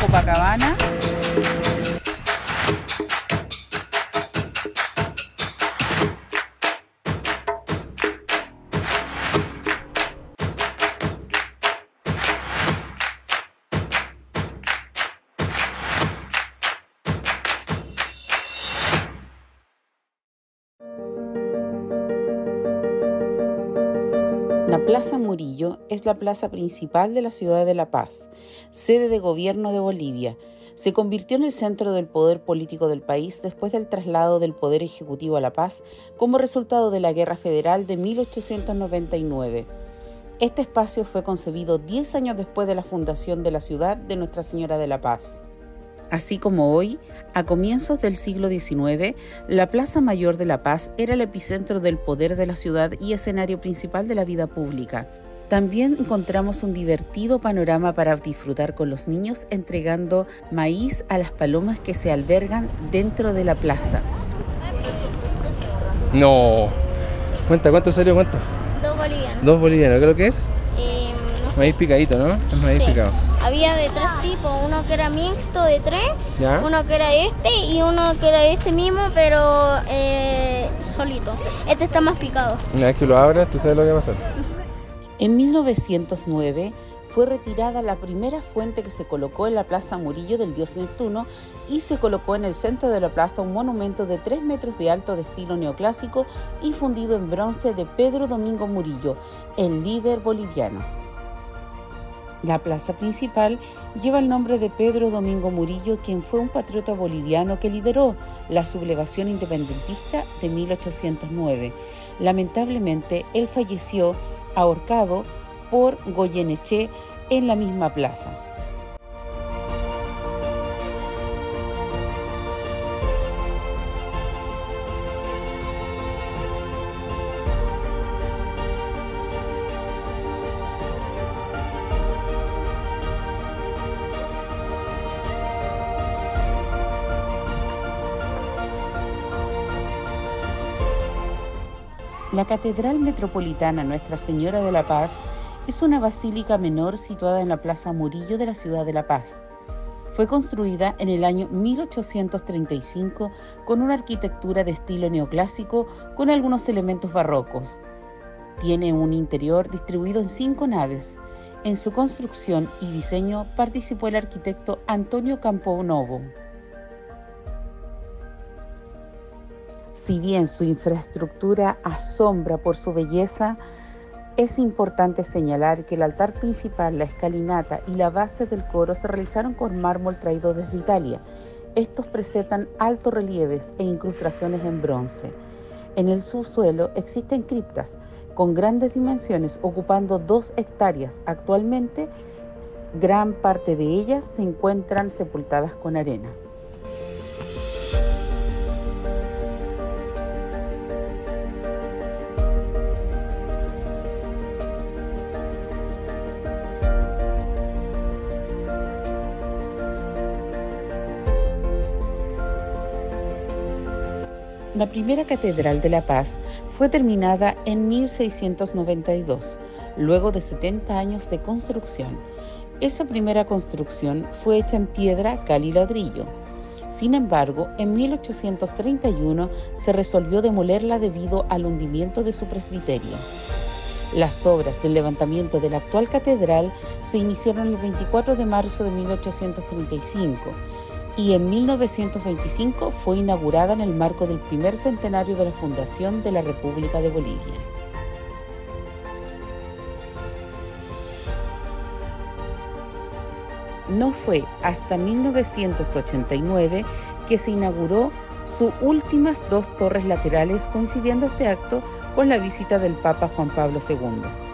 Copacabana. La Plaza Murillo es la plaza principal de la ciudad de La Paz, sede de gobierno de Bolivia. Se convirtió en el centro del poder político del país después del traslado del poder ejecutivo a La Paz como resultado de la Guerra Federal de 1899. Este espacio fue concebido 10 años después de la fundación de la ciudad de Nuestra Señora de la Paz. Así como hoy, a comienzos del siglo XIX, la Plaza Mayor de La Paz era el epicentro del poder de la ciudad y escenario principal de la vida pública. También encontramos un divertido panorama para disfrutar con los niños entregando maíz a las palomas que se albergan dentro de la plaza. No. ¿Cuánto salió? ¿Cuánto? 2 bolivianos. 2 bolivianos, ¿qué es lo que es? No sé. Maíz picadito, ¿no? Es maíz picado. Había de 3 tipos, uno que era mixto de 3, ¿ya? Uno que era este y uno que era este mismo, pero solito. Este está más picado. Una vez que lo abras, tú sabes lo que va a pasar. En 1909 fue retirada la primera fuente que se colocó en la Plaza Murillo del dios Neptuno y se colocó en el centro de la plaza un monumento de 3 metros de alto de estilo neoclásico y fundido en bronce de Pedro Domingo Murillo, el líder boliviano. La plaza principal lleva el nombre de Pedro Domingo Murillo, quien fue un patriota boliviano que lideró la sublevación independentista de 1809. Lamentablemente, él falleció ahorcado por Goyeneche en la misma plaza. La Catedral Metropolitana Nuestra Señora de la Paz es una basílica menor situada en la Plaza Murillo de la ciudad de La Paz. Fue construida en el año 1835 con una arquitectura de estilo neoclásico con algunos elementos barrocos. Tiene un interior distribuido en 5 naves. En su construcción y diseño participó el arquitecto Antonio Campo Novo. Si bien su infraestructura asombra por su belleza, es importante señalar que el altar principal, la escalinata y la base del coro se realizaron con mármol traído desde Italia. Estos presentan altos relieves e incrustaciones en bronce. En el subsuelo existen criptas con grandes dimensiones ocupando 2 hectáreas. Actualmente, gran parte de ellas se encuentran sepultadas con arena. La primera Catedral de La Paz fue terminada en 1692, luego de 70 años de construcción. Esa primera construcción fue hecha en piedra, cal y ladrillo. Sin embargo, en 1831 se resolvió demolerla debido al hundimiento de su presbiterio. Las obras del levantamiento de la actual catedral se iniciaron el 24 de marzo de 1835 y en 1925 fue inaugurada en el marco del primer centenario de la fundación de la República de Bolivia. No fue hasta 1989 que se inauguró sus últimas 2 torres laterales, coincidiendo este acto con la visita del Papa Juan Pablo II.